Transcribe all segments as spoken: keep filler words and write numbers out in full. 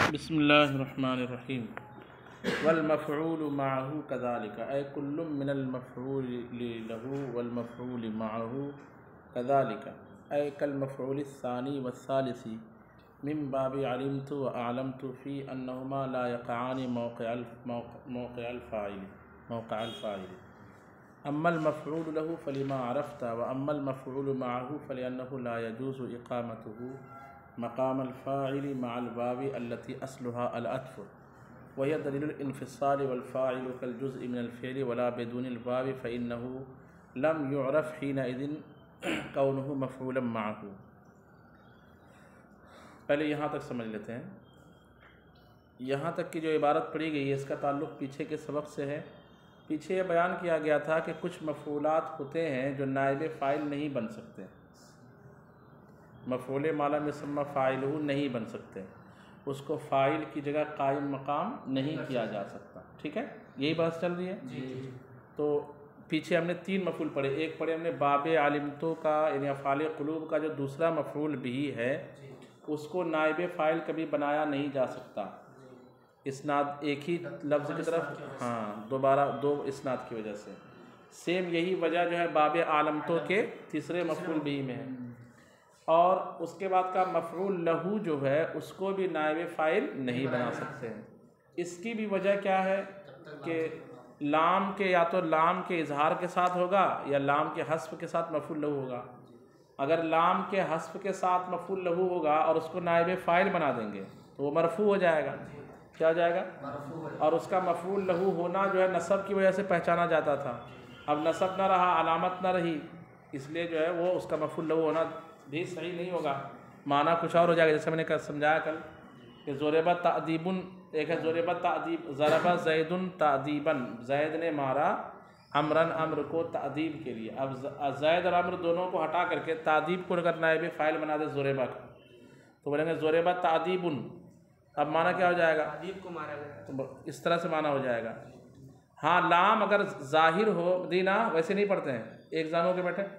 बिस्मिल्लाहिर्रहमानिर्रहीम वल मफ़ऊल मअहू कज़ालिका ऐ कुल्लु मिनल मफ़ऊल लहू वल मफ़ऊल मअहू कज़ालिका ऐ कल मफ़ऊल सानी वस्सालिसी मिन बाबि अलिमतु व अअलमतु फ़ी अन्नहुमा ला यक़अनि मौक़िअल मौक़िअल फ़ाइल मौक़िअल फ़ाइल अम्मल मफ़ऊल लहू फ़लिमा अरफ़्ता व अम्मल मफ़ऊल मअहू फ़लिअन्नहु ला यजूज़ु इक़ामतुहु मक़ाम अल-फ़ाइल मअल वावी अल्लती अस्लुहा अल-अत्फ़ व हिय दलीलुल इन्फ़िसाल वल फ़ाइलु कल जुज़्इ मिनल फ़िअल वला बिदूनिल वावी फ़इन्नहु लम युअरफ़ हीनइज़िन कौनुहु मफ़ऊलन मअहू। पहले यहाँ तक समझ लेते हैं। यहाँ तक की जो इबारत पढ़ी गई है इसका ताल्लुक़ पीछे के सबक से है। पीछे यह बयान किया गया था कि कुछ मफ़ऊलात होते हैं जो नाइब फ़ाइल नहीं बन सकते, मफ़ऊल माला मुसम्मा फ़ाइलहु नहीं बन सकते, उसको फ़ाइल की जगह कायम मकाम नहीं किया जा सकता। ठीक है, यही बात चल रही है जी जी। तो पीछे हमने तीन मफ़ऊल पढ़े। एक पढ़े हमने बाबे आलिमतो का यानी अफ़ाल क़ुलूब का जो दूसरा मफ़ऊल भी है उसको नाइब फ़ाइल कभी बनाया नहीं जा सकता, इस्नाद एक ही लफ्ज़ की तरफ, हाँ दोबारा दो इस्नाद की वजह से। सेम यही वजह जो है बाबे आलमतो के तीसरे मफ़ऊल भी में है। और उसके बाद का मफ़ऊल लहू जो है उसको भी नाइब फ़ाइल नहीं बना सकते हैं। इसकी भी वजह क्या है कि लाम के या तो लाम के इजहार के साथ होगा या लाम के हस्फ़ के साथ मफ़ऊल लहू होगा। अगर लाम के हस्फ़ के साथ मफ़ऊल लहू होगा और उसको नाइब फ़ाइल बना देंगे तो वो मरफ़ू हो जाएगा। क्या हो जाएगा? और उसका मफ़ऊल लहू होना जो है नसब की वजह से पहचाना जाता था। अब नसब न रहा, अलामत न रही, इसलिए जो है वो उसका मफ़ऊल लहू होना भी सही नहीं होगा, माना कुछ और हो जाएगा। जैसे मैंने कल समझाया कल कि ज़ुरिबा तादीबुन, एक है ज़ुरिबा तादीब, ज़रबा ज़ैदुन तादीबन, ज़ैद ने मारा अमरन, अम्र को तादीब के लिए। अब ज़ैद और अम्र दोनों को हटा करके तादीब को अगर नाइब फ़ाइल बना दे ज़ुरिबा का तो बोलेंगे ज़ुरिबा तादीबुन। अब माना क्या हो जाएगा? तादीब को मारा गया, तो इस तरह से माना हो जाएगा। हाँ, लाम अगर ज़ाहिर हो, दीना वैसे नहीं पढ़ते हैं, एक जानों के बैठे,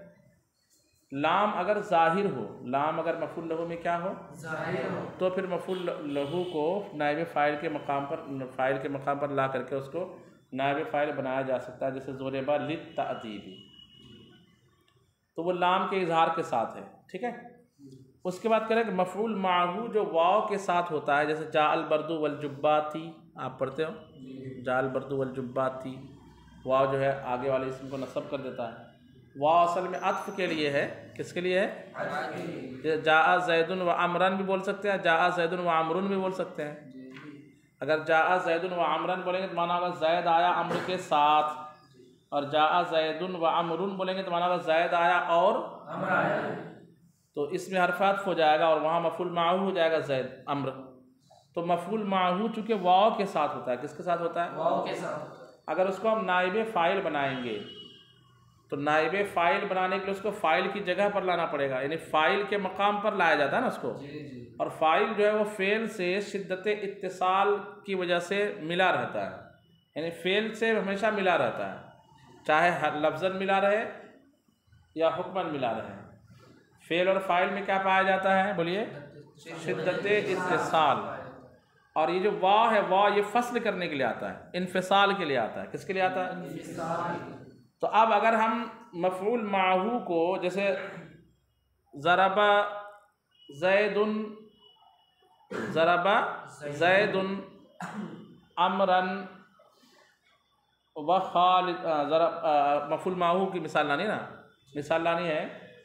लाम अगर ज़ाहिर हो, लाम अगर मफ़ऊल लहू में क्या हो? ज़ाहिर हो, तो फिर मफ़ऊल लहू को नाइब फ़ाइल के मकाम पर फ़ाइल के मकाम पर ला करके उसको नाइब फ़ाइल बनाया जा सकता है। जैसे ज़ुरिबा लित्तादीबी, तो वो लाम के इजहार के साथ है। ठीक है, उसके बाद करें कि मफ़ऊल मअहू जो वाव के साथ होता है, जैसे जाअल बर्दु वल जुब्बाती, आप पढ़ते हो जाअल बर्दु वल जुब्बाती, वाव जो है आगे वाले इसम को नसब कर देता है। वाव असल में अत्फ़ के लिए है। किसके लिए है? जाआ ज़ैदुन व अमरन भी बोल सकते हैं, जाआ ज़ैदुन व अमरुन भी बोल सकते हैं। अगर जाआ ज़ैदुन व अमरन बोलेंगे तो माना होगा ज़ैद आया अम्र के साथ, और जाआ ज़ैदुन व अमरुन बोलेंगे तो माना होगा ज़ैद आया और अम्र आया, तो इसमें हर्फ़ अत्फ़ हो जाएगा और वहाँ मफ़ऊल मअहू हो जाएगा ज़ैद अम्र। तो मफ़ऊल मअहू चूँकि वाव के साथ होता है, किसके साथ होता है? वाव के साथ। अगर उसको हम नाइब फ़ाइल बनाएंगे तो नाइब फ़ाइल बनाने के लिए उसको फ़ाइल की जगह पर लाना पड़ेगा, यानी फ़ाइल के मकाम पर लाया जाता है ना उसको। और फ़ाइल जो है वो फ़ेल से शिद्दत इत्तिसाल की वजह से मिला रहता है, यानी फ़ेल से हमेशा मिला रहता है, चाहे लफ्ज़न मिला रहे या हुक्मन मिला रहे। फ़ेल और फ़ाइल में क्या पाया जाता है? बोलिए, शिद्दत इत्तिसाल। और ये जो वाह है, वाह ये फ़स्ल करने के लिए आता है, इन्फ़िसाल के लिए आता है। किसके लिए आता है? तो अब अगर हम मफ़ऊल मअहू को जैसे ज़रबा ज़ैदुन, ज़रबा ज़ैदुन अमरन व खालिद, मफ़ऊल मअहू की मिसाल लानी ना, मिसाल लानी है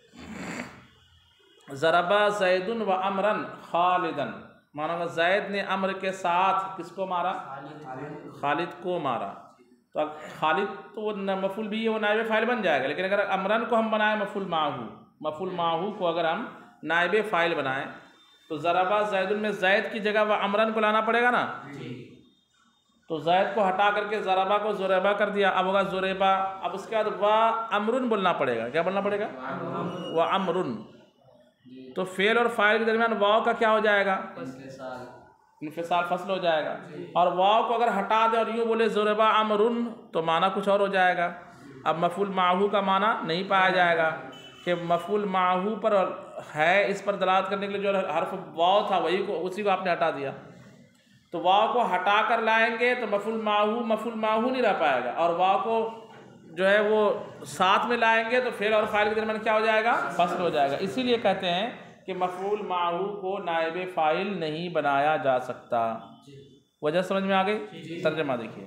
ज़रबा ज़ैदुन व अमरन खालिदन, माना ज़ैद ने अम्र के साथ किसको मारा? खालिद को मारा। तो खालिद तो वो मफ़ऊल भी है, वो नाइब फ़ाइल बन जाएगा। लेकिन अगर अमरन को हम बनाएं मफ़ऊल मअहू, मफ़ऊल मअहू को अगर हम नाइब फ़ाइल बनाएं तो ज़रबा ज़ैदुन में ज़ैद की जगह वह अमरन को लाना पड़ेगा ना। तो ज़ैद को हटा करके ज़रबा को ज़ुरिबा कर दिया, अब होगा ज़ुरिबा। अब उसके बाद वह अमरुन बोलना पड़ेगा। क्या बोलना पड़ेगा? वह अमरुन। तो फ़ेल और फ़ाइल के दरमियान वाव का क्या हो जाएगा? इन्फ़िसाल, फ़स्ल हो जाएगा। और वाव को अगर हटा दे और यूँ बोले ज़ुरिबा अमरुन तो माना कुछ और हो जाएगा। अब मफ़ऊल मअहू का माना नहीं पाया जाएगा कि मफ़ऊल मअहू पर है, इस पर दलालत करने के लिए जो हर्फ वाव था वही को, उसी को आपने हटा दिया। तो वाव को हटा कर लाएंगे तो मफूल माहू मफूल माहू नहीं रह पाएगा, और वाव को जो है वो साथ में लाएंगे तो फेल और फाइल के दरमियान क्या हो जाएगा, फसल हो जाएगा। इसीलिए कहते हैं कि मफूल माहू को नायब फाइल नहीं बनाया जा सकता। वजह समझ में आ गई? तर्जमा देखिए,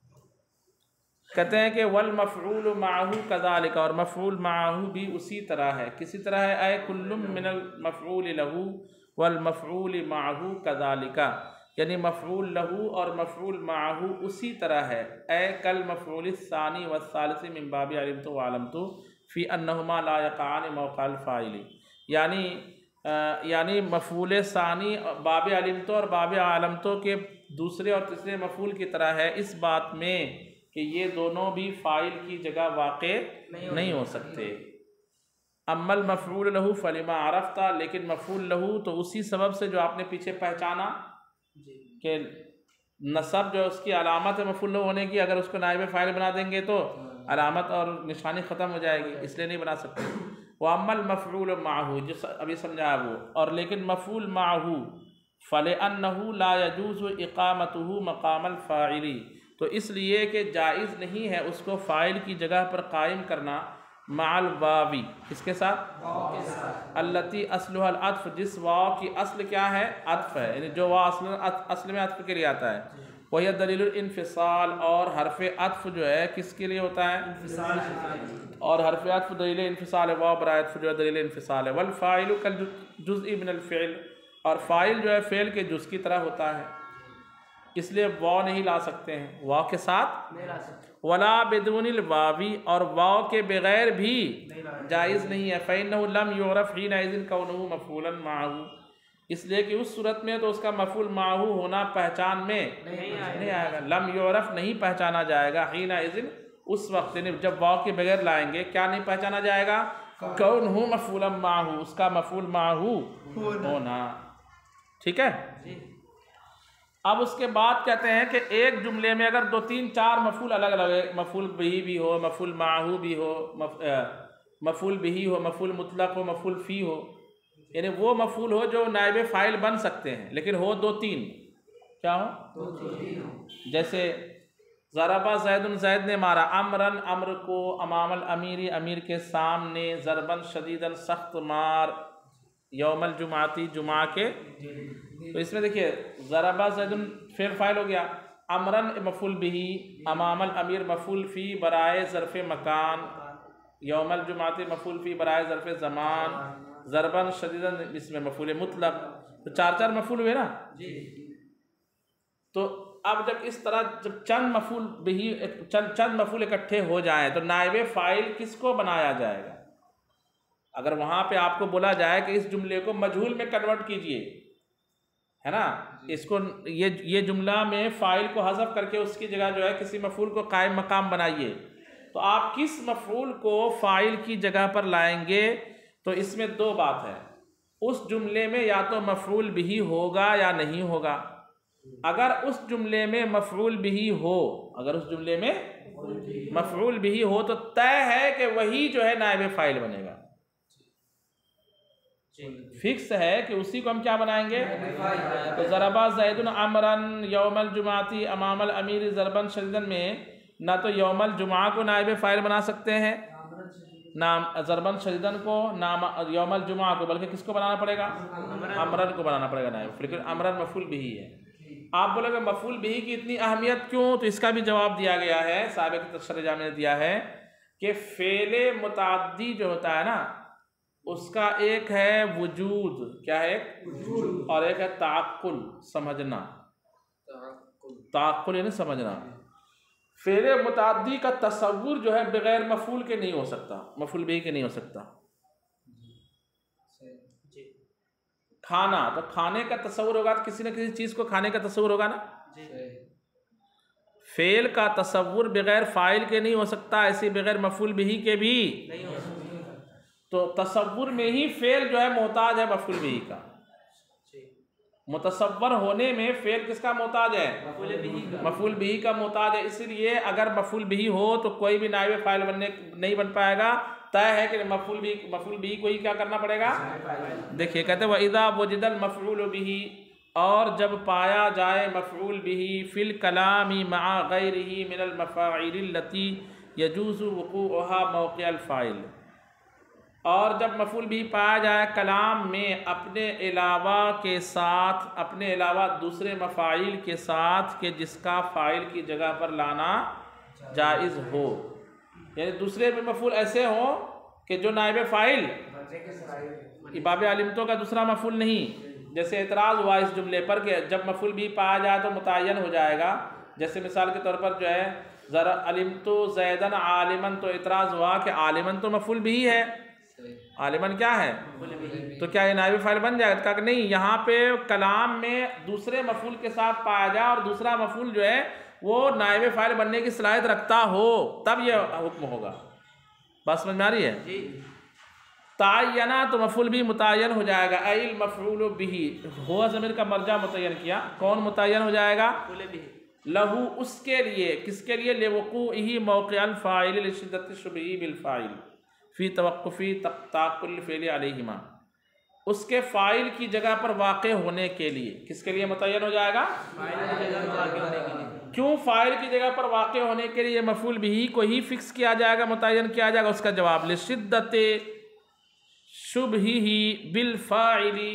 कहते हैं कि वल मफऊल माहू कज़ालिका, और मफऊल माहू भी उसी तरह है, किसी तरह है, अय कुल्लुम मिनल मफऊल लहू वल मफऊल माहू कज़ालिका, यानी मफऊल लहू और मफऊल माहू उसी तरह है, ए कल मफऊल सानी व सालिसी मिन बाबि अलिमतु व अलमतु फी अन्नहुमा ला यक़ान मौक़अल फ़ाइल, यानी यानी मफऊल सानी बाबि अलिमतु और बाबि अलमतु के दूसरे और तीसरे मफऊल की तरह है इस बात में कि ये दोनों भी फ़ाइल की जगह वाक़े नहीं, नहीं हो सकते। अम्मल मफऊल लहू फलिमा अरफ़ता, लेकिन मफऊल लहू तो उसी सबब से जो आपने पीछे पहचाना कि नसब जो उसकी अलामत है मफऊल लहू होने की, अगर उसको नाइब फ़ाइल बना देंगे तो अलामत और निशानी ख़त्म हो जाएगी, इसलिए नहीं बना सकते। वह अम्मल मफऊल माहू, जो अभी समझाया वो, और लेकिन मफऊल माहू फ़लअन्नहु ला यजूज़ु इक़ामतुहु मक़ामल फ़ाइली, तो इसलिए कि जायज़ नहीं है उसको फ़ाइल की जगह पर कायम करना माल वावी, इसके साथ अल्लती अस्लुहल अत्फ़, जिस वाव की अस्ल क्या है, अत्फ़ है, यानी जो वाव असल असल में अत्फ़ के लिए आता है, वही दलीलुल इन्फ़िसाल, और हरफ़ अत्फ़ जो है किसके लिए होता है, और हरफ़ अत्फ़ दलील इन्फ़िसाल है, वाव बराए अत्फ़ जो है दलील इन्फ़िसाल है। वल फ़ाइलु कल जुज़ई मिनल फ़िअल, और फ़ाइल जो है फ़ेल के जुज़ की तरह होता है, इसलिए वाव नहीं ला सकते हैं, वाव के साथ नहीं ला सकते। वला बिदूनिल वावी, और वाव के बगैर भी जायज़ नहीं है। फ़इन्नहु लम युरफ़ हीनइज़िन कौनुहु मफ़ऊलन माहू, इसलिए कि उस सूरत में तो उसका मफ़ऊल माहू होना पहचान में नहीं, नहीं आएगा। लम युरफ़ नहीं पहचाना जाएगा, हीनइज़िन उस वक्त, यानी जब वाव के बगैर लाएंगे क्या नहीं पहचाना जाएगा, कौनुहु मफ़ऊलन माहू, उसका मफ़ऊल माहू होना। ठीक है। अब उसके बाद कहते हैं कि एक जुमले में अगर दो तीन चार मफूल अलग अलग है, मफूल बिही भी हो, मफूल माहू भी हो, मफ, मफूल बिही हो, मफूल मुतलक हो, मफूल फ़ी हो, यानी वो मफूल हो जो नायब फ़ाइल बन सकते हैं, लेकिन हो दो तीन, क्या हो, दो तीन हो। जैसे ज़रबा ज़ैदुन, ज़ैद ने मारा, अमरन अम्र को, अमामल अमीरी अमीर के सामने, ज़रबन शदीदन सख्त मार, यौमल जुमाती जुमा के। तो इसमें देखिए ज़रबा ज़ैदुन फेल फाइल हो गया, अमरन मफूल बिही, अमामल अमीर मफूल फ़ी बराए ज़र्फ़ मकान, यौमल जुमाती मफूल फ़ी बराए ज़र्फ़ ज़मान, ज़रबन शदीदन इसमें मफूल मुतलक, तो चार चार मफूल हुए ना। तो अब जब इस तरह जब चंद मफूल बिही चंद चंद मफूल इकट्ठे हो जाएं तो नायब फ़ाइल किसको बनाया जाएगा। अगर वहाँ पे आपको बोला जाए कि इस जुमले को मजहूल में कन्वर्ट कीजिए, है ना, इसको ये ये जुमला में फ़ाइल को हज़फ करके उसकी जगह जो है किसी मफूल को कायम मकाम बनाइए, तो आप किस मफूल को फ़ाइल की जगह पर लाएंगे। तो इसमें दो बात है, उस जुमले में या तो मफूल बिही होगा या नहीं होगा। अगर उस जुमले में मफूल बिही हो, अगर उस जुमले में मफूल बिही हो तो तय है कि वही जो है नायब फ़ाइल बनेगा, फिक्स है कि उसी को हम क्या बनाएंगे। तो ज़रबा ज़ैदुन अमरन यौमल जुमाती अमामल अमीर ज़रबन शदीदन में ना तो यौमल जुमा को नायब फ़ाइल बना सकते हैं, नाम ज़रबन शदीदन को, नाम यौमल जुमा को, बल्कि किसको बनाना पड़ेगा, अमरन को बनाना पड़ेगा नायब। लेकिन अमरन मफूल बिही है। आप बोलोगे मफूल बिही की इतनी अहमियत क्यों, तो इसका भी जवाब दिया गया है, साबिक़ तशरीह जामे ने दिया है कि फ़ेले मुताद्दी जो होता है ना, उसका एक है वजूद, क्या है, वजूद, और एक है ताक़ुल, समझना, ताक़ुल यानी समझना। फ़ेले मुताद्दी का तसव्वुर जो है बग़ैर मफूल के नहीं हो सकता, मफूल बिही के नहीं हो सकता। खाना, तो खाने का तसव्वुर होगा तो किसी न किसी चीज़ को खाने का तसव्वुर होगा ना। फ़ेल का तसव्वुर बग़ैर फ़ाइल के नहीं हो सकता, ऐसे बग़ैर मफूल बिही के भी नहीं हो सकता। तो तसव्वुर में ही फ़ेल जो है मोहताज है मफूल बिही का। मुतसव्वर होने में फ़ेल किसका मोहताज है, मफूल बिही का मोहताज है। इसीलिए अगर मफूल बिही हो तो कोई भी नायब फ़ाइल बनने नहीं बन पाएगा, तय है कि मफूल बिही मफूल बिही को ही क्या करना पड़ेगा। देखिए कहते हैं वइज़ा वुजिदल मफ़ऊल बिही, और जब पाया जाए मफ़ऊल बिही फिल कलामी मआ गैरिही मिनल मफ़ाइल लती यजूज़ु वक़ूउहा मौक़िअल फ़ाइल, और जब मफ़ऊल बिही पाया जाए कलाम में अपने अलावा के साथ, अपने अलावा दूसरे मफ़ाइल के साथ के जिसका फ़ाइल की जगह पर लाना जायज़ हो, यानी दूसरे में मफ़ऊल ऐसे हो कि जो नाइब फ़ाइल बाब अलिमतो का दूसरा मफ़ऊल नहीं। जैसे एतराज़ हुआ इस जुमले पर कि जब मफ़ऊल भी पाया जाए तो मुतय्यन हो जाएगा। जैसे मिसाल के तौर पर जो है ज़रा अलिमतो ज़ैदन आलिमन, तो एतराज़ हुआ कि आलिमन तो मफ़ऊल भी है, आलिमन क्या है तो क्या ये नाइब फ़ाइल बन जाएगा? कहा कि नहीं, यहाँ पे कलाम में दूसरे मफ़ऊल के साथ पाया जाए और दूसरा मफ़ऊल जो है वो नाइब फ़ाइल बनने की सलाहियत रखता हो, तब ये हुक्म होगा। बात समझ में आ रही है? तायना तो मफ़ऊल भी मुतय्यन हो जाएगा। अल मफ़ऊल बिही, हुआ ज़मीर का मर्जा मुतय्यन किया, कौन मुतय्यन हो जाएगा? लहू, उसके लिए, किसके लिए? लिवक़ूइही मौक़िअल फ़ाइल लिशिद्दति शुबही बिल फ़ाइल फ़ी तवक़्क़ुफ़ी ताक़ुल फ़िअल अलैहिमा, उसके फ़ाइल की जगह पर वाक़े होने के लिए। किसके लिए मुतय्यन हो जाएगा? क्यों फ़ाइल की जगह पर वाक़े होने के लिए मफ़ऊल बिही को ही फ़िक्स किया जाएगा, मुतय्यन किया जाएगा? उसका जवाब लिशिद्दति शुबहिही बिल फ़ाइली,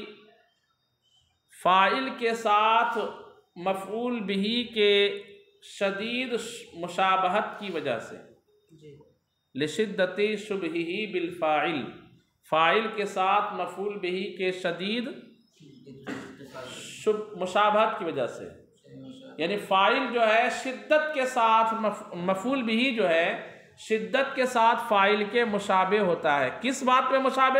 फ़ाइल के साथ मफ़ऊल बिही के शदीद मुशाबहत की वजह से। लिशिद्दति शुबहिही बिल फ़ाइल, फ़ाइल के साथ मफ़ऊल बिही के शदीद शुब मुशाबहत की वजह से, यानी फ़ाइल जो है शिद्दत के साथ, मफ़ऊल बिही जो है शिद्दत के साथ फ़ाइल के मुशाबे होता है। किस बात पे मुशाबे?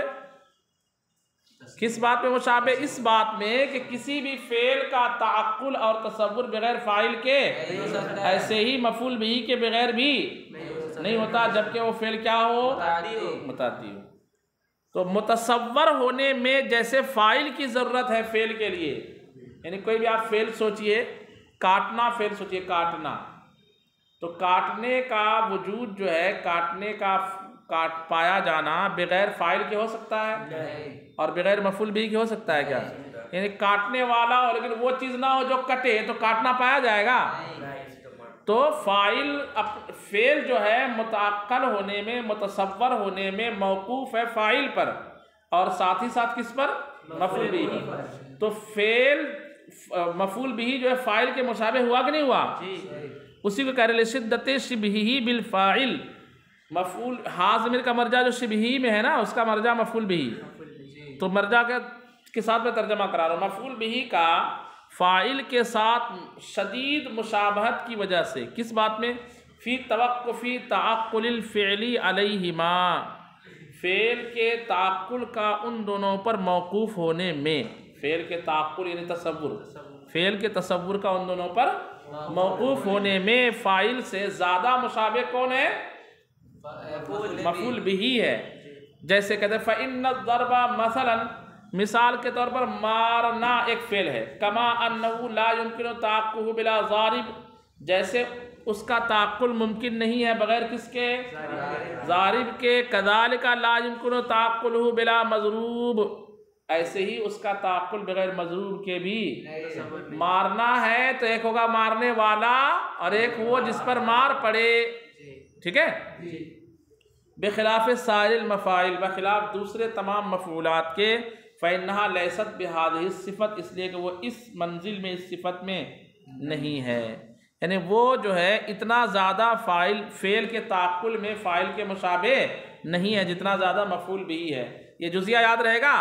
किस बात पे मुशाबे? इस बात में कि किसी भी फ़ेल का ताक़ुल और तसव्वुर बगैर फ़ाइल के, ऐसे ही मफ़ऊल बिही के बगैर भी नहीं होता, जबकि वो फ़ेल क्या हो? मुतादी हो। तो मुतसव्वर होने में जैसे फ़ाइल की ज़रूरत है फ़ेल के लिए, यानी कोई भी आप फ़ेल सोचिए, काटना फ़ेल सोचिए, काटना, तो काटने का वजूद जो है, काटने का काट पाया जाना बगैर फ़ाइल के हो सकता है और बगैर मफ़ऊल बिही के हो सकता है क्या? यानी काटने वाला हो लेकिन वो चीज़ ना हो जो कटे, तो काटना पाया जाएगा? तो फ़ाइल अप फ़ेल जो है मुतअक्कल होने में, मुतसव्वर होने में मौकूफ़ है फ़ाइल पर, और साथ ही साथ किस पर? मफ़ऊल बिही। तो फ़ेल मफ़ऊल बिही जो है फ़ाइल के मुशाबे हुआ कि नहीं हुआ? उसी को कह रहे लिशिद्दति शुबहिही बिल फ़ाइल। मफ़ऊल हा ज़मीर का मर्जा जो शुबही में है ना, उसका मर्जा मफ़ऊल बिही, तो मर्जा के के साथ में तर्जमा करा रहा हूँ। मफ़ऊल बिही का फ़ाइल के साथ शदीद मुशाबहत की वजह से, किस बात में? फ़ी तवक़्क़ुफ़ी ताक़ुलिल फ़िअली अलैहिमा, फ़ेल के ताक़ुल का उन दोनों पर मौकूफ़ होने में, फ़ेल के ताक़ुल यानी तसव्वुर, फ़ेल के तसव्वुर का उन दोनों पर मौकूफ़ होने में फ़ाइल से ज़्यादा मुशाबे कौन है? मफ़ऊल बिही है। जैसे कहते हैं फ़इन्न ज़रबा मसलन, मिसाल के तौर पर मारना एक फ़ेल है, कमा अन्नहु ला युमकिनु ताक़्क़ुहु बिला ज़ारिब, जैसे उसका ताक़्क़ुल मुमकिन नहीं है बग़ैर किसके? ज़ारिब के। कज़ालिका ला युमकिनु ताक़्क़ुलुहु बिला मज़रूब, ऐसे ही उसका ताक़्क़ुल बग़ैर मज़रूब के भी। मारना है तो एक होगा मारने वाला और एक वो जिस पर मार पड़े, ठीक है? बेखिलाफ़ साइरिल मफ़ाइल, बखिलाफ़ दूसरे तमाम मफ़ऊलात के, फ़इन्नहा लैसत बिहादिही सिफ़त, इसलिए कि वो इस मंजिल में, इस सिफ़त में नहीं है, यानी वो जो है इतना ज़्यादा फ़ाइल फ़ेल के ताक़ुल में फ़ाइल के मुशाबे नहीं है जितना ज़्यादा मफ़ऊल बिही है। ये जुज़िया याद रहेगा।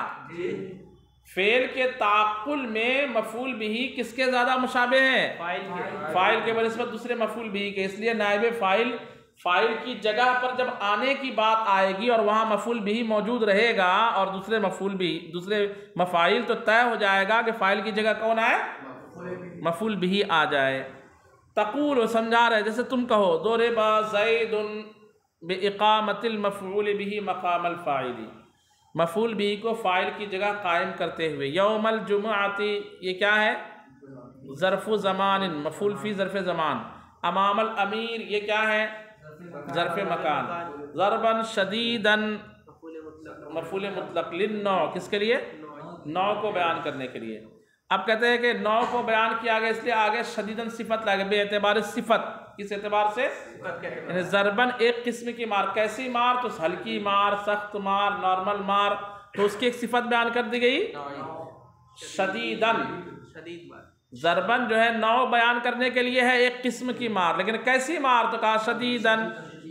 फ़ेल के ताक़ुल में मफ़ऊल बिही किसके ज़्यादा मुशाबे हैं? फ़ाइल के बनिस्बत दूसरे मफ़ऊल बिही के। इसलिए नाइब फ़ाइल फ़ाइल की जगह पर जब आने की बात आएगी और वहाँ मफ़ऊल बिही मौजूद रहेगा और दूसरे मफ़ऊल बिही, दूसरे मफ़ाइल, तो तय हो जाएगा कि फ़ाइल की जगह कौन आए? मफ़ऊल बिही आ जाए। तक़ूल समझा रहे, जैसे तुम कहो ज़रिबा ज़ैदुन बिइक़ामतिल मफ़ऊल बिही मक़ामल फ़ाइली, मफ़ऊल बिही को फ़ाइल की जगह कायम करते हुए। यौमल जुमुअती, ये क्या है? ज़र्फ़ु ज़मान, मफ़ऊल फ़ी ज़र्फ़ ज़मान। अमामल अमीर, ये क्या है? ज़र्फ़ मकान। ज़रबन शदीदन, मफ़ऊल मुतलक़ लिन्नौ, किसके लिए? नौ को बयान करने के लिए। अब कहते हैं कि नौ को बयान किया गया इसलिए आगे शदीदन सिफत लागे बेएतबार सिफत, किस एतबार से? यानी ज़रबन एक किस्म की मार, कैसी मार? तो हल्की मार, सख्त मार, नॉर्मल मार, तो उसकी एक सिफत बयान कर दी गई शदीदन। ज़रबन जो है नौ बयान करने के लिए है एक किस्म की मार, लेकिन कैसी मार? तो कहा शदीदन।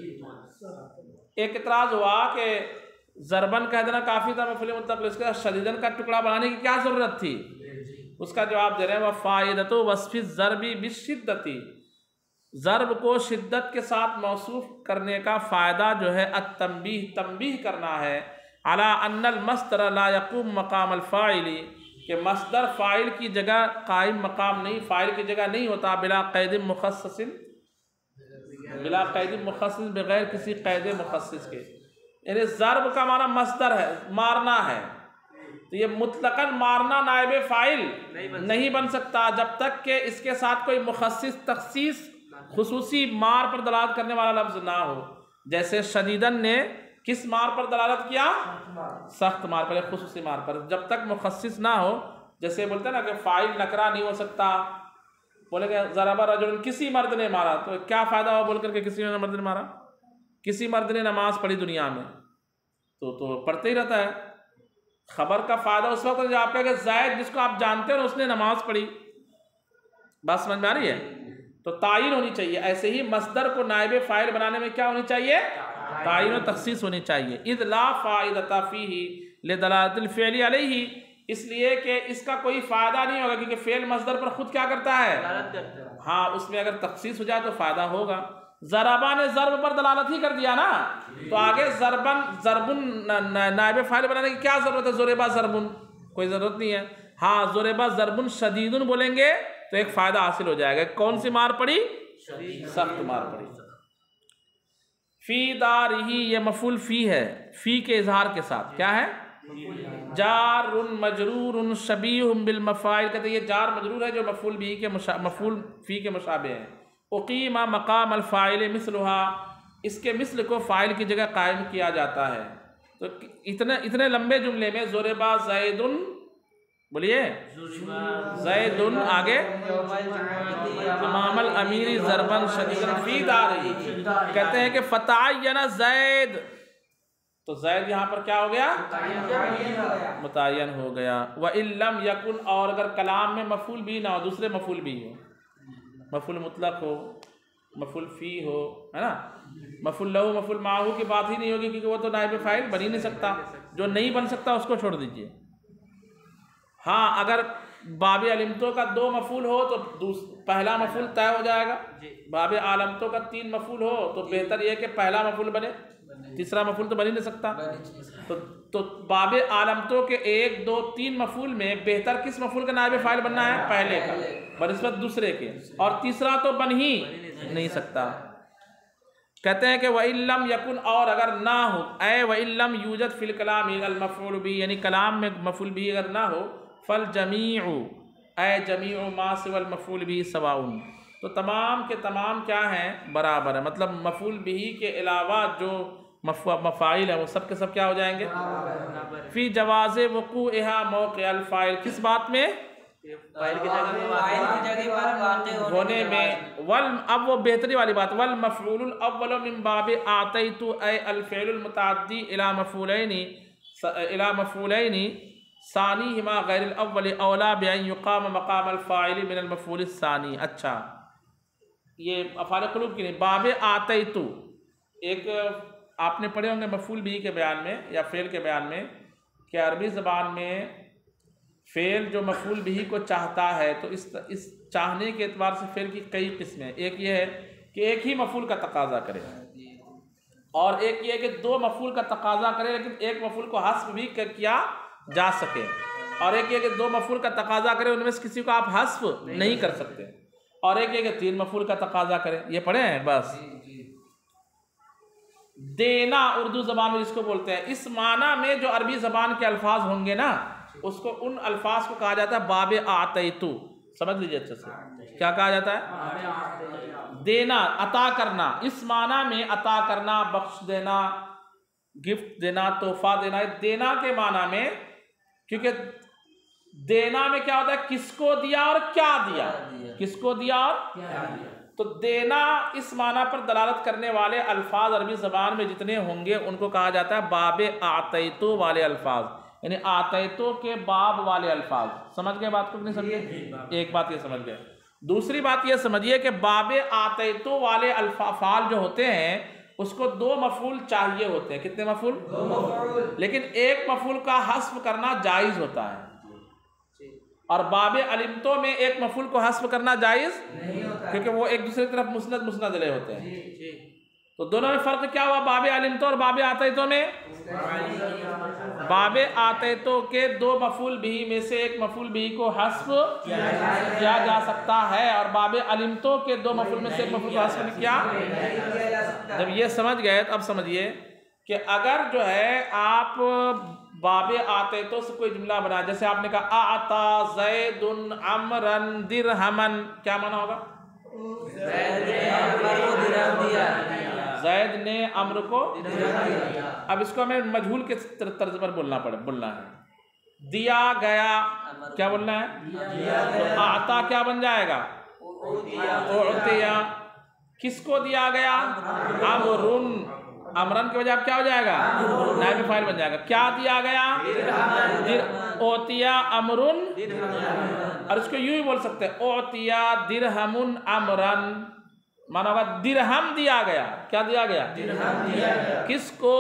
एक इतराज हुआ कि ज़रबन कह देना काफ़ी था मफ़ूल मुतलक़, इसका शदीदन का टुकड़ा बनाने की क्या ज़रूरत थी? उसका जवाब दे रहे हैं वह फ़ायदतो वस्फ़ि ज़रबी बिशिद्दती, ज़रब को शिद्दत के साथ मौसूफ करने का फ़ायदा जो है अत्तंबीह, तंबीह करना है अला अन्नल मस्दर ला यक़ूम मक़ाम अल फ़ाइली, कि मस्दर फ़ाइल की जगह कायम मकाम नहीं, फ़ाइल की जगह नहीं होता, बिला क़ैद मुख़स्सिस, बिला क़ैद मुख़स्सिस, बग़ैर किसी क़ैद मुख़स्सिस के। यानी ज़रब का माना मस्दर है, मारना है, तो ये मुतलक़न मारना नायब फ़ाइल नहीं, नहीं बन सकता जब तक कि इसके साथ कोई मुख़स्सिस तख़सीस खुसूसी मार पर दलालत करने वाला लफ्ज़ ना हो। जैसे शदीदन ने किस मार पर दलालत किया? सख्त मार पर, खुसूसी मार पर। जब तक मुख़स्सिस ना हो, जैसे बोलते हैं ना कि फ़ाइल नकरा नहीं हो सकता, बोलेंगे ज़रबा रजुल, किसी मर्द ने मारा, तो क्या फ़ायदा हुआ बोल करके किसी ने मर्द ने मारा? किसी मर्द ने नमाज पढ़ी दुनिया में, तो तो पढ़ते ही रहता है। खबर का फ़ायदा उस वक्त जब आप कहेंगे ज़ैद जिसको आप जानते हो उसने नमाज पढ़ी, बात समझ में आ रही है? तो तायीन होनी चाहिए। ऐसे ही मस्दर को नायब फ़ाइल बनाने में क्या होनी चाहिए? तायीन और तख़सीस होनी चाहिए। इज़ ला फ़ाइदता फ़ीही लिदलालतिल फ़िअली अलैहि, इसलिए कि इसका कोई फ़ायदा नहीं होगा, क्योंकि फ़ेल मस्दर पर खुद क्या करता है? हाँ, उसमें अगर तख़सीस हो जाए तो फ़ायदा होगा। ज़रबा ने ज़रब पर दलालत ही कर दिया ना, तो आगे ज़रबन ज़रबुन नायब फ़ाइल बनाने की क्या ज़रूरत है? ज़ुरेबा ज़रबुन, कोई ज़रूरत नहीं है। हाँ, ज़ुरेबा ज़रबुन शदीदुन बोलेंगे तो एक फ़ायदा हासिल हो जाएगा। कौन सी मार पड़ी? सख्त मार पड़ी। फ़ी दारिही, ये मफ़ूल फ़ी है, फ़ी के इजहार के साथ क्या है? जारुन मजरूरुन शबीहुम बिल मफ़ाइल, कहते हैं ये जार मजरूर है जो मफ़ूल बी के मफ़ूल फ़ी के मुशाबे हैं। उक़ीमा मक़ाम अल फ़ाइल मिसलुहा, इसके मिसल को फ़ाइल की जगह कायम किया जाता है। तो इतने इतने लंबे जुमले में ज़ुरिबा ज़ैदुन, बोलिए ज़ैदुन, आगे अमामल अमीरी ज़रबन शदीदन फ़ी दारिही, कहते हैं कि फ़तअय्यन ज़ैद, तो ज़ैद यहाँ पर क्या हो गया? मुतअय्यन हो गया। व इल्लम यकुन, और अगर कलाम में मफ़ूल भी ना हो, दूसरे मफ़ूल भी हो, मफ़ूल मुतलक़ हो, मफ़ूल फ़ी हो, है ना, मफ़ूल लहू मफ़ूल माहू की बात ही नहीं होगी, क्योंकि वो तो नायब फ़ाइल बन ही नहीं सकता। जो नहीं बन सकता उसको छोड़ दीजिए। हाँ, अगर बाब अलिमतो का दो मफ़ूल हो तो पहला मफ़ूल तय हो जाएगा। बाब आलमतो का तीन मफ़ूल हो तो बेहतर यह कि पहला मफ़ूल बने, तीसरा मफ़ूल तो बन ही नहीं सकता। तो तो बाब आलमतो के एक दो तीन मफ़ूल में बेहतर किस मफ़ूल का नायब फ़ाइल बनना है? पहले का बनिस्बत दूसरे के, और तीसरा तो बन ही नहीं सकता। कहते हैं कि व इल्लम यकुन, और अगर ना हो, ए व इल्लम यूजद फ़िल कलाम अल मफ़ऊल भी, यानी कलाम में मफ़ूल भी अगर ना हो, फ़ल जमीउ ए जमीउ मा सिवल मफ़ूल भी सवाउन, तो तमाम के तमाम क्या हैं? बराबर है। मतलब मफ़ूल बिही के अलावा जो मफ़ाइल है वो सब के सब क्या हो जाएंगे? फ़ी जवाज़े वक़ूइहा मौक़िअल फ़ाइल, किस बात में? फाइल की जगह पर होने में। वल, अब वो बेहतरी वाली बात, वल मफ़ऊलुल अव्वल मिन बाबि आतैतु ऐ अल फ़िअलुल मुतअद्दी इला मफ़ऊलैनि इला मफ़ऊलैनि सानीहिमा गैरिल अव्वल औला बिअन युक़ाम मक़ाम अल फ़ाइल मिनल मफ़ऊल सानी। अच्छा, ये अफ़आल क़ुलूब की नहीं, बाब आतैतु, एक आपने पढ़े होंगे मफ़ऊल बिही के बयान में या फ़ेल के बयान में कि अरबी ज़बान में फ़ेल जो मफ़ऊल बिही को चाहता है, तो इस इस चाहने के एतबार से फ़ेल की कई किस्में। एक ये है कि एक ही मफ़ऊल का तकाज़ा करे, और एक ये है कि दो मफ़ऊल का तकाज़ा करे लेकिन एक मफ़ऊल को हस्फ़ भी किया जा सके, और एक ये कि दो मफ़ऊल का तकाज़ा करे उनमें से किसी को आप हस्फ़ नहीं कर सकते, और एक ये कि तीन मफ़ऊल का तकाज़ा करे। ये पढ़े हैं बस। देना उर्दू ज़बान में जिसको बोलते हैं, इस माना में जो अरबी ज़बान के अल्फाज होंगे ना, उसको उन अल्फाज को कहा जाता है बाब आतैतु। समझ लीजिए अच्छे से, क्या कहा जाता है? देना, अता करना। इस माना में अता करना, बख्श देना, गिफ्ट देना, तोहफा देना, देना के माना में, क्योंकि देना में क्या होता है, किसको दिया और क्या दिया, किसको दिया और क्या दिया। तो देना इस माना पर दलालत करने वाले अल्फाज अरबी ज़बान में जितने होंगे उनको कहा जाता है बाबे आतैतो वाले अल्फाज, यानी आतैतो के बाब वाले अल्फाज। समझ गए बात को नहीं समझे? एक बात ये समझ गए। दूसरी बात ये समझिए कि बाबे आतैतो वाले अल्फाल जो होते हैं उसको दो मफूल चाहिए होते हैं। कितने मफूल? दो मफूल। लेकिन एक मफूल का हस्फ करना जायज़ होता है और बाबे अलिमतो में एक मफूल को हस्फ करना जायज़ नहीं होता, क्योंकि वो एक दूसरे की तरफ मुस्नद मुस्नद ले होते हैं। जी, जी। तो दोनों में फ़र्क क्या हुआ बाबे अलिमतो और बाबे आतैतो में? बाबे आतैतो के दो मफूल बिही में से एक मफूल बिही को हस्फ किया जा सकता है और बाबे अलिमतो के दो मफूल में से एक मफूल को हस्फ नहीं किया। जब ये समझ गए तो अब समझिए कि अगर जो है आप बाबे आतैतो से कोई जुमला बना, जैसे आपने कहा आता ज़ैदुन अमरन दिरहमन, क्या माना होगा? ज़ैद ने अम्र को, अब इसको हमें मजहूल के तर्ज पर बोलना पड़े बोलना है। दिया गया क्या बोलना है? तो आता क्या बन जाएगा? उतिया। किसको दिया गया? अमरुन, अमरन की वजह क्या हो जाएगा? नाइब फाइल बन जाएगा। क्या दिया गया? ओतिया अमरुन, और इसको यूं ही बोल सकते हैं ओतिया दिरहमुन अमरन, माना होगा दिरहम दिया गया। क्या दिया गया? दिरहम दिया गया। किसको?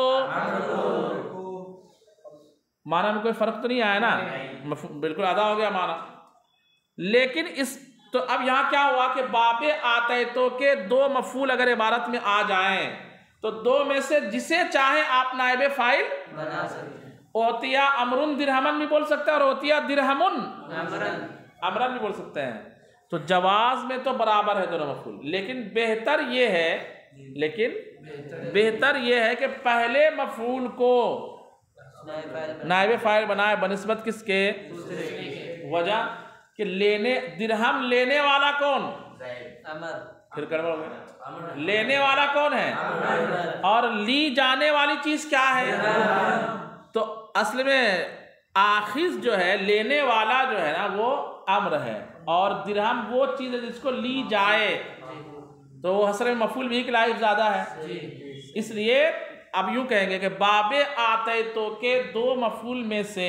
माना में कोई फर्क तो नहीं आया ना, बिल्कुल अदा हो गया माना। लेकिन इस तो अब यहाँ क्या हुआ कि बाबे आतैतो के दो मफूल अगर इबारत में आ जाएं तो दो में से जिसे चाहे आप नाइबे फाइल बना सकते हैं। ओतिया अमरुन दिरहमन भी बोल सकते हैं और ओतिया दिरहमुन अमरन अमरन भी बोल सकते हैं। तो जवाज में तो बराबर है दोनों मफूल, लेकिन बेहतर ये है लेकिन बेहतर ये है कि पहले मफूल को नाइबे फाइल बनाए बनिस्बत किसके? वजह कि लेने दिरहम लेने वाला कौन? अमर। फिर गड़बड़ हो गया। लेने वाला कौन है और ली जाने वाली चीज क्या है? तो असल में आखिज जो है लेने वाला जो है ना वो अम्र है और दिरहम वो चीज है जिसको ली जाए, तो वो हसर में मफूल भी की लाइफ ज्यादा है। इसलिए अब यूं कहेंगे कि बाबे आतैतो के दो मफूल में से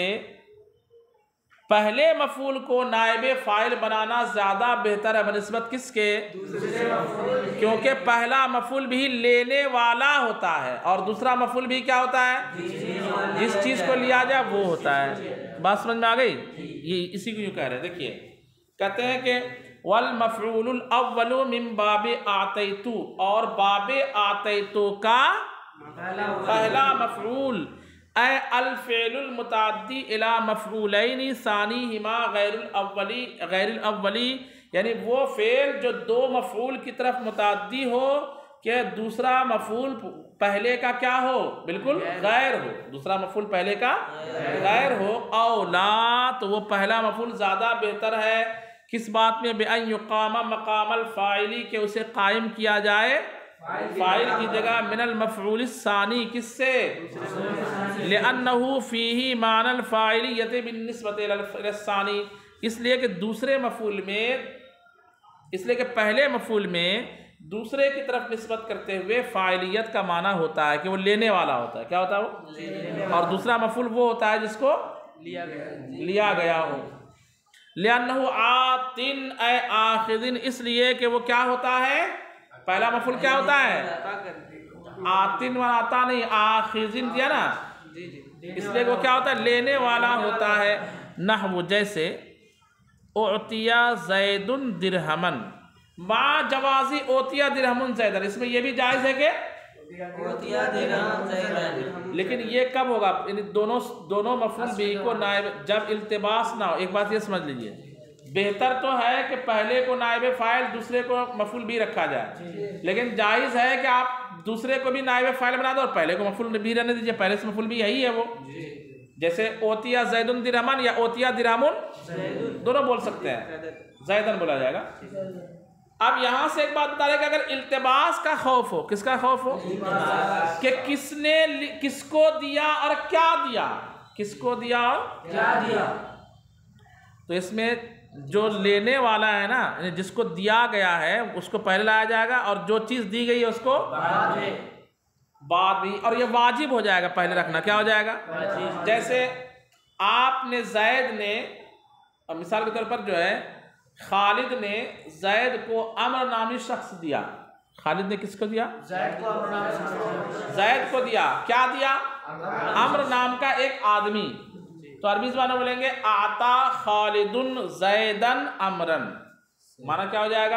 पहले मफूल को नाइबे फाइल बनाना ज्यादा बेहतर है बनिस्बत किसके? क्योंकि पहला मफूल भी लेने वाला होता है और दूसरा मफूल भी क्या होता है? जिस चीज को लिया जाए वो होता है। बात समझ में आ गई? ये इसी को यूं कह रहे हैं। देखिए कहते हैं कि वल मफऊलुल अव्वलु मिन बाबे आतैतु, और बाबे आतैतु का पहला मफऊल ऐ अल फ़िअलुल मुतअद्दी इला मफ़ऊलैनि सानिहिमा गैरुल अव्वली गैरुल अव्वली, यानी वो फ़ेल जो दो मफ़ऊल की तरफ मुतअद्दी हो कि दूसरा मफ़ऊल पहले का क्या हो? बिल्कुल गैर हो। दूसरा मफ़ऊल पहले का गैर हो। औला, तो वो पहला मफ़ऊल ज़्यादा बेहतर है। किस बात में? बेअन युक़ामा मक़ामल फ़ाइली, के उसे कायम किया जाए फाइल की जगह मिनल मफ़ऊल सानी, किससे? लिअन्नहु फ़ीही मानल फ़ाइलियत बिन्निस्बत इला सानी, इसलिए कि दूसरे मफ़ऊल में इसलिए कि पहले मफ़ऊल में दूसरे की तरफ निस्बत करते हुए फ़ाइलियत का माना होता है कि वो लेने वाला होता है। क्या होता है वो? और दूसरा मफ़ऊल वो होता है जिसको लिया गया लिया गया हो। लिअन्नहु आतिन ऐ आखिदिन, इसलिए कि वो क्या होता है? पहला मफूल क्या होता है? आतिन व आता नहीं, आखिजिन दिया ना, इसलिए वो क्या होता है? लेने वाला होता है। नहवु, जैसे ओतिया ज़ैदुन दिरहमन मा जवाजी ओतिया दिरहमुन ज़ैदन, इसमें ये भी जायज़ है कि ओतिया दिरहम ज़ैदन, लेकिन ये कब होगा? इन दोनों दोनों मफूल भी को नायब जब इल्तिबास ना हो। एक बात ये समझ लीजिए, बेहतर तो है कि पहले को नायब फाइल दूसरे को मफूल भी रखा जाए, लेकिन जायज़ है कि आप दूसरे को भी नायब फाइल बना दो और पहले को मफूल भी रहने दीजिए। पहले से मफूल भी यही है वो, जैसे ओतिया ज़ैदुन दिरहमन या ओतिया दिरहमुन दोनों बोल सकते हैं, ज़ैदन बोला जाएगा। अब यहाँ से एक बात बता रहे कि अगर इल्तिबास का खौफ हो, किसका खौफ हो? कि किसने किसको दिया और क्या दिया, किसको दिया और क्या दिया। तो इसमें जो लेने वाला है ना, जिसको दिया गया है उसको पहले लाया जाएगा, और जो चीज़ दी गई है उसको बाद भी, और ये वाजिब हो जाएगा पहले रखना। क्या हो जाएगा? जैसे आपने जैद ने, और मिसाल के तौर पर जो है खालिद ने जैद को अमर नामी शख्स दिया। खालिद ने किसको दिया? जैद को अमर नामी शख्स जैद को दिया। क्या दिया? अमर नाम का एक आदमी। तो अरबी ज़बान में बोलेंगे आता खालिदुन जैदन अमरन। माना क्या हो जाएगा?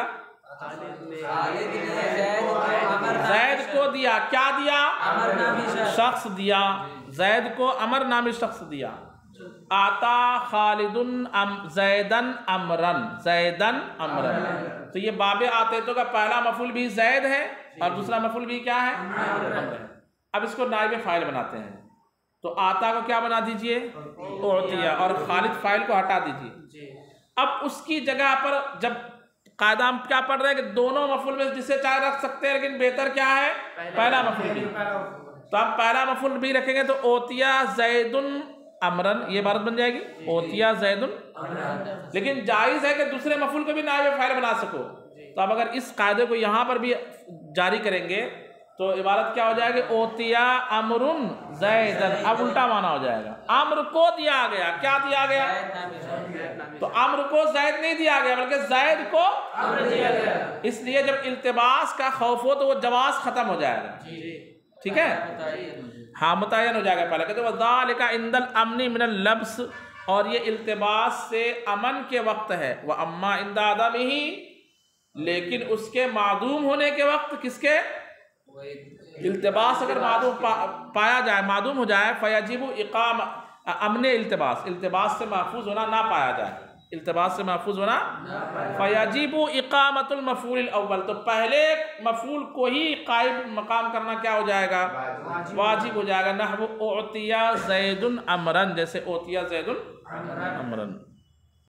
जैद को दिया। क्या दिया? अमर नामी शख्स शख्स दिया। जैद को अमर नामी शख्स दिया। आता खालिदुन अम जैदन अमरन, जैदन अमरन। तो ये बाबे आते तो का पहला मफूल भी जैद है और दूसरा मफूल भी क्या है? अमर। अब इसको नाइब फाइल बनाते हैं। तो आता को क्या बना दीजिए? ओतिया। और खालिद फाइल को हटा दीजिए। अब उसकी जगह पर जब कायदा हम क्या पढ़ रहे हैं कि दोनों मफूल में जिसे चाहे रख सकते हैं, लेकिन बेहतर क्या है? पहला मफूल भी। तो अब पहला मफूल भी रखेंगे तो ओतिया जैदुन अमरन, ये इबारत बन जाएगी ओतिया जैदुन। लेकिन जायज़ है कि दूसरे मफूल को भी नाइब फाइल बना सको। तो अब अगर इस कायदे को यहाँ पर भी जारी करेंगे तो इबारत क्या हो जाएगी? ओतिया अमरुन जैदन। अब उल्टा माना हो जाएगा। अम्र को दिया गया। क्या दिया गया? तो अम्र को जैद नहीं दिया गया, बल्कि जैद को अम्र दिया गया। इसलिए जब इल्तिबास का खौफ हो तो वो जवाज खत्म हो जाएगा। ठीक है, हाँ मुतय्यन हो जाएगा। पहले कहते वज़ालिका इंदल अमनी मिनल लब्स, और ये इल्तिबास से अमन के वक्त है। वह अम्मा इंदा आदमिही, लेकिन उसके मादूम होने के वक्त, किसके? इल्तिबास अगर मादूम पा, पाया जाए, मादूम हो जाए, फयजिबु इकाम अमन इल्तिबास, इल्तिबास से महफूज होना ना पाया जाए, इल्तिबास से महफूज होना, फयजिबु इकामतुल मफूल अव्वल, तो पहले मफूल को ही कायम मकाम करना क्या हो जाएगा? वाजिब हो जाएगा। नहवु ओतिया जैदुन अमरन, जैसे ओतिया जैदुन अमरन।